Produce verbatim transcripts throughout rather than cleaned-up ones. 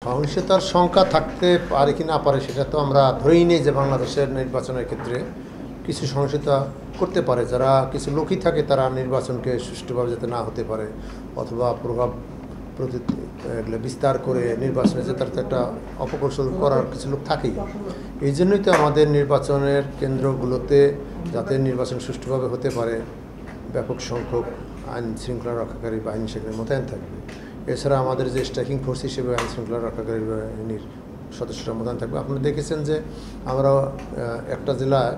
সহিংসতার সংখ্যা থাকতে পারে কি না পারে সেটা তো আমরা ধরেই নিই যে বাংলাদেশের নির্বাচনের ক্ষেত্রে কিছু সহিংসতা করতে পারে, যারা কিছু লোকই থাকে তারা নির্বাচনকে সুষ্ঠুভাবে যাতে না হতে পারে অথবা প্রভাব প্রতি এগুলো বিস্তার করে নির্বাচনে যে তার একটা অপকৌশল করার কিছু লোক থাকেই। এই জন্যই তো আমাদের নির্বাচনের কেন্দ্রগুলোতে যাতে নির্বাচন সুষ্ঠুভাবে হতে পারে ব্যাপক সংখ্যক আইন শৃঙ্খলা রক্ষাকারী বাহিনী সেখানে মোতায়েন থাকবে। এছাড়া আমাদের যে স্ট্রাইকিং ফোর্স হিসেবে আইন শৃঙ্খলা রক্ষাকারী বাহিনীর সদস্যরা মোতায়েন থাকবে। আপনারা দেখেছেন যে আমরা একটা জেলায়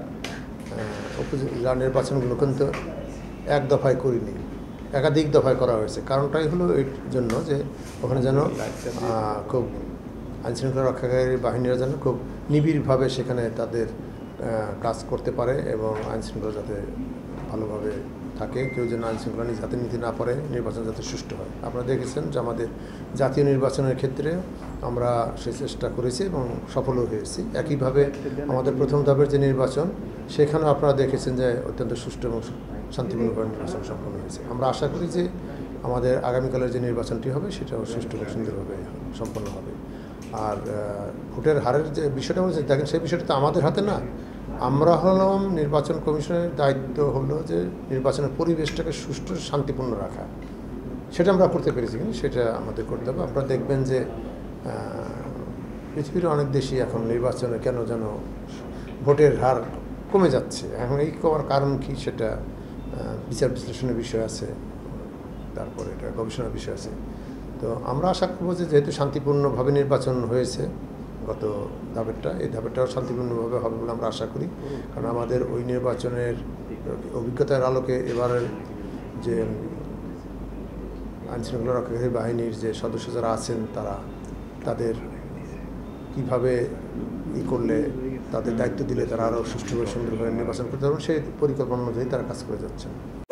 উপজেলা নির্বাচনগুলো কিন্তু এক দফায় করিনি, একাধিক দফায় করা হয়েছে। কারণটাই হলো এই জন্য যে ওখানে যেন খুব আইনশৃঙ্খলা রক্ষাকারী বাহিনীরা যেন খুব নিবিড়ভাবে সেখানে তাদের কাজ করতে পারে এবং আইনশৃঙ্খলা যাতে ভালোভাবে থাকে, কেউ যেন আইনশৃঙ্খলা নিজ হাতে নিতে না পারে, নির্বাচন যাতে সুষ্ঠু হয়। আপনারা দেখেছেন যে আমাদের জাতীয় নির্বাচনের ক্ষেত্রে আমরা সেই চেষ্টা করেছি এবং সফলও হয়েছি। একইভাবে আমাদের প্রথম ধাপের যে নির্বাচন সেখানেও আপনারা দেখেছেন যে অত্যন্ত সুষ্ঠু এবং শান্তিপূর্ণভাবে নির্বাচন সম্পন্ন হয়েছে। আমরা আশা করি যে আমাদের আগামীকালের যে নির্বাচনটি হবে সেটাও সুষ্ঠু এবং সুন্দরভাবে সম্পন্ন হবে। আর ভোটের হারের যে বিষয়টা বলছে দেখেন, সেই বিষয়টা তো আমাদের হাতে না। আমরা হলাম নির্বাচন কমিশনের দায়িত্ব হলো যে নির্বাচনের পরিবেশটাকে সুষ্ঠু শান্তিপূর্ণ রাখা। সেটা আমরা করতে পেরেছি, কিন্তু সেটা আমাদের করতে হবে। আপনারা দেখবেন যে পৃথিবীর অনেক দেশই এখন নির্বাচনে কেন যেন ভোটের হার কমে যাচ্ছে। এখন এই কমার কারণ কি সেটা বিচার বিশ্লেষণের বিষয় আছে, তারপরে এটা গবেষণার বিষয় আছে। তো আমরা আশা করবো যে যেহেতু শান্তিপূর্ণভাবে নির্বাচন হয়েছে গত ধাপেরটা, এই ধাপেরটাও শান্তিপূর্ণভাবে হবে বলে আমরা আশা করি। কারণ আমাদের ওই নির্বাচনের অভিজ্ঞতার আলোকে এবারের যে আইনশৃঙ্খলা রক্ষাকারী বাহিনীর যে সদস্য যারা আছেন তারা তাদের কীভাবে ই করলে তাদের দায়িত্ব দিলে তারা আরও সুষ্ঠুভাবে সুন্দরভাবে নির্বাচন করতে পারবেন সেই পরিকল্পনা অনুযায়ী তারা কাজ করে যাচ্ছেন।